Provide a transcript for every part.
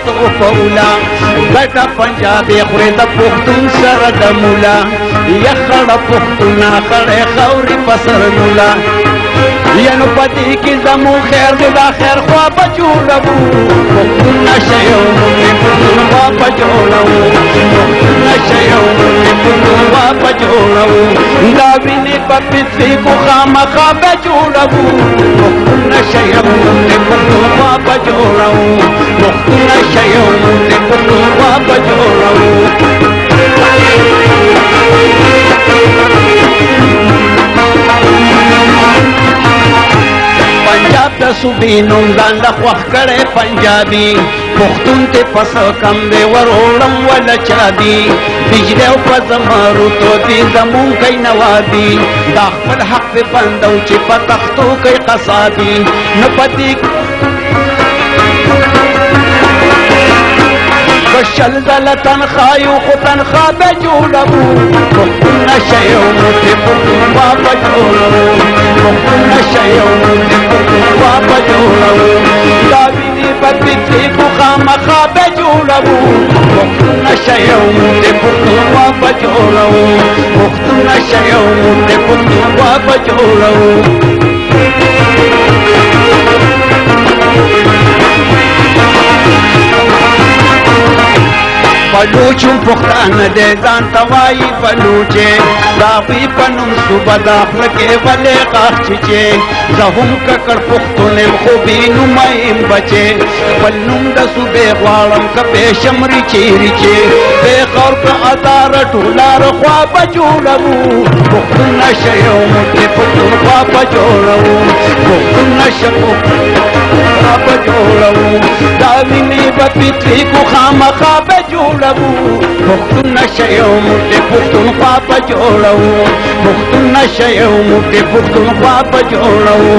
پراتو پولا گٹا پنجابی خوری دا پختون سر دا مولا یخڑ پختونا خڑے خوری پسر مولا ینو پتی کی زمو خیر دا خیر خواب جوڑبو پختون نشیو منی پختون خواب جوڑبو پختون نشیو منی پختون خواب جوڑبو داوینی پپیسی کو خام خواب جوڑبو پختون نشیو منی پختون خواب جوڑبو پختون نشیو منی پختون خواب جوڑبو پنجاب دا صوبی نمدان دا خوخ کرے پنجابی پختون تے پس کم دے وروڑم والا چا دی بجلے و پزمارو تو دی زمون کئی نوادی دا خپل حق پہ بندو چی پتختو کئی قصادی نپتی بشل زل تنخایو خو تنخوا بے جوڑبو پختون نشیو موتی پختون بابا جوڑبو پختون نشیو موتی پختون بابا جوڑبو داوینی بدبتی کو خام خواب جوڑبو پختون نشیو موتی پختون بابا جوڑبو پختون نشیو موتی پختون بابا جوڑبو بلوچم پختان دے زان توائی بلوچے داوی پنم صوبہ داخل کے ولے قاق چچے زہم ککر پختونم خوبی نمائم بچے پلنم دا صوبے غوارم کا پیشمری چیری چے بے خور کا ادار ٹولار خواب جوڑبو پختون نشیو مٹے پختون خواب جوڑبو پختون نشیو خواب جوڑبو داوینی بپیتلی کو خام خواب جوڑبو پختون نشیو مٹے پختون خواب جوڑبو پختون نشیو مٹے پختون خواب جوڑبو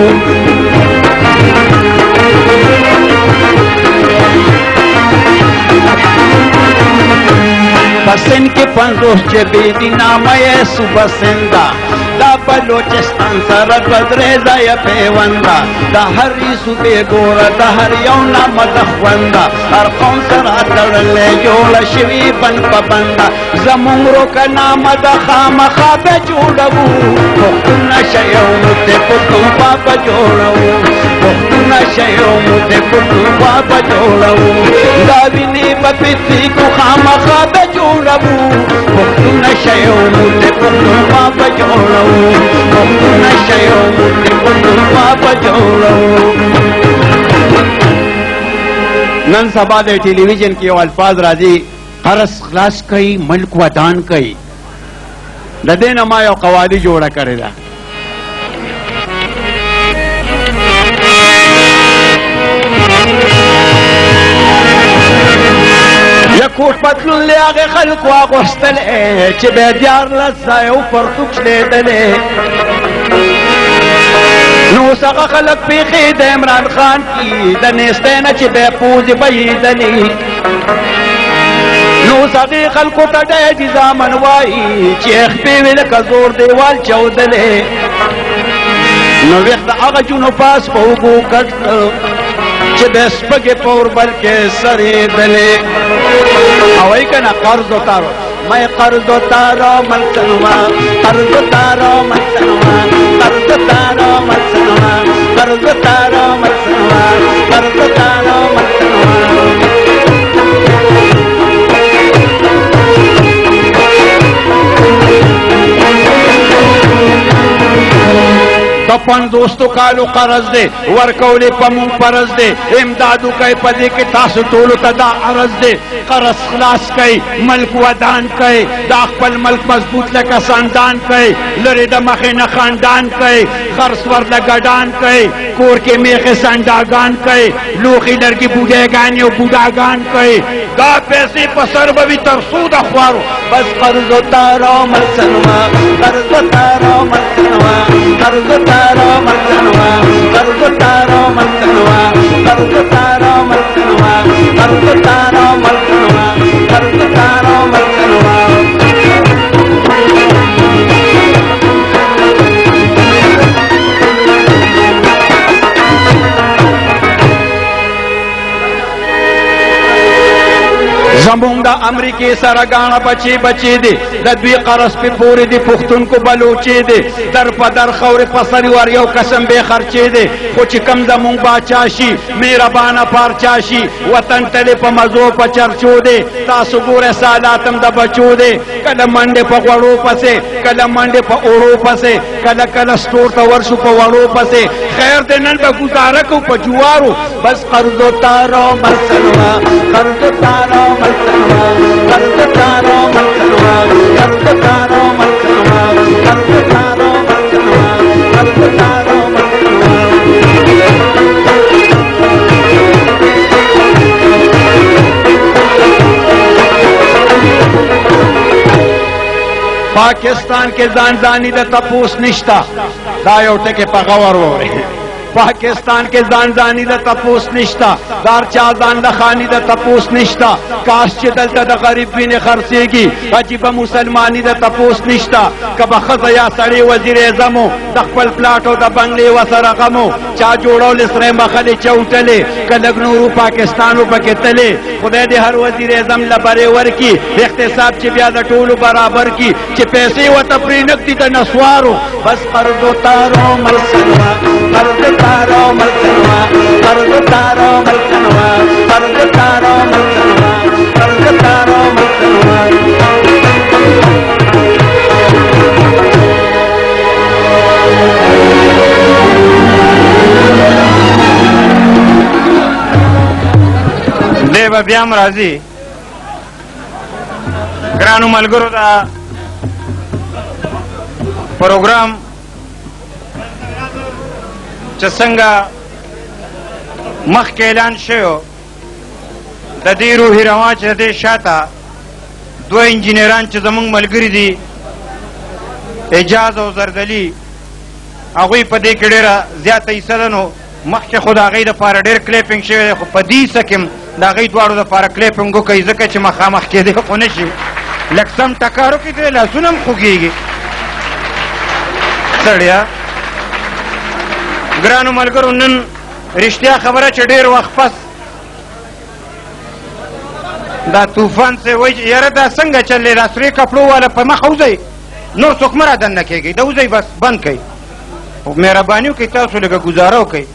پسن کے پنزوش جبی دی نام صوبہ سندہ دا بلوچستان سر بدریزا یا پیوندا دا ہر صوبے گورا دا ہر یونا مدخوندا ہر قوم سر دڑلے جوڑا شوی بن پبندا زمونگرو کا نام دا خام خواب جوڑبو پختون نشیو متے پختون خواب جوڑبو پختون نشیو متے پختون خواب جوڑبو داوینی بپیسی کو خام خواب جوڑبو پختون نشیو متے پختون خواب جوڑبو پختون نشیو متے پختون خواب جوڑبو نن سبا دے ٹیلی ویژن کی الفاظ راضی قرض خلاص کئی ملک ودان کئی لدین ما یو قوالی جوڑا کرے دا یا کوٹ پتلون لے آگے خلق واغوستلے چی بے دیار لزائے اوپر تکشلے دلے نو ساقا خلق پیخی دا عمران خان کی دنیستینا چی بے پوز بیدلی نو ساقی خلقو تا دے جزا منوائی چی اخپیوی لکا زور دیوال چودلے نو وقت آغا جنو پاس پوگو کٹ چی بے سپگی پور بلکے سری دلے اوائی کنا قرض اتارو میں قرض اتارو ملسنوا قرض اتارو ملسنوا قرض اتارو ملسنوا قرض اتارو ملسنوا قرض اتارو ملسنوا دپن دوستو کالو قرض دے ورکولی پمون پرز دے امدادو کئی پدی کی تاسو طولو تدا عرض دے قرض خلاص کئی ملک ودان کئی دا اخپل ملک مضبوط لکا ساندان کئی لری دا مخین خاندان کئی خرس ورد گڑان کئی کور کے میخ سنداگان کئی لوخی لرگی بودیگانی و بوداگان کئی دا پیسی پسر بوی ترسود اخوارو بس قرض اتارو ملسنوا قرض اتارو ملسنوا قرض اتارو ملسنوا قرض اتارو ملسنوا قرض اتارو ملسنوا قرض اتارو ملسنوا قرض اتارو ملسنوا زمونږ د امریکې سره ګاڼه بچې بچې دي د دوی قرض پې پورې دي پښتونکو بلوچې دي در په در خورې په سر ور یو قسم بې خرچې دي خو چې کم زمونږ باچا شي مهربانه پارچا شي وطن تلې په مزو په چرچو دی تاسو ګوره سالاتم د بچو دی کله منډې په غوړو پسې کله منډې په اوړو پسې کله کله سټور ته ورشو په وړو پسې خیر دی نن به ګزاره کوو په جوارو بس قرض و تارو مرسلوا قرض و تارو مرسلوا قرض و تارو مرسلوا قرض و تارو مرسلوا قرض و تارو مرسلوا قرض و تارو مرسلوا पाकिस्तान के जानजानी द तपूस निश्ता दायो टेके पगवर हो रहे पाकिस्तान के जानजानी द तपूस निश्ता दार चाजान द खानी द तपूस निश्ता काश चिदल द गरीब भी ने खर्चेगी अजीब मुसलमानी द तपूस निश्ता कब खजया सड़े वजीर जमो तकपल प्लाटो द बंगले वसर गमो चा जोड़ो लिसरे मखले चौटले कलगनूरू पाकिस्तान पके तले खुदा दे हर वजीर जम लबरे वर की इख्तिसाब च बिया द टोल बराबर की च पैसे व तपरी नकदी द नसवारो बस कर्ज तारो मलसनवा कर्ज तारो मलसनवा कर्ज तारो मलसनवा कर्ज तारो मलसनवा कर्ज तारो मलसनवा देव ब्याम राजी ग्रानू मलगुरु दा प्रोग्राम चसंगा मख के ऐलान शयो द दे रूही रवाज दे शाता दो इंजीनियरान च जमंग मलगरी दी एजाज और जरदली अगुई पदे के डेरा ज्यादा हिस्सा मख के खुदा गई द पार डेर क्लिपिंग शयो पदी सकिम دا غي دوارو د پاره کلیپنګو کوي ځکه چې مخامخ کېدی خو نه شي لږ سم ټکارو کې دی لاسونه هم خوږېږي سړیا ګرانو ملګرو نن رښتیا خبره چې ډېر وخت پس دا طوفان سے وایي یاره دا څنګه چلې دا سرې کپړو والا په مخ وځئ نور څوک مه را دننه کېږئ دا وځئ بس بند کړئ مهرباني وکړئ تاسو لږه ګزاره وکړئ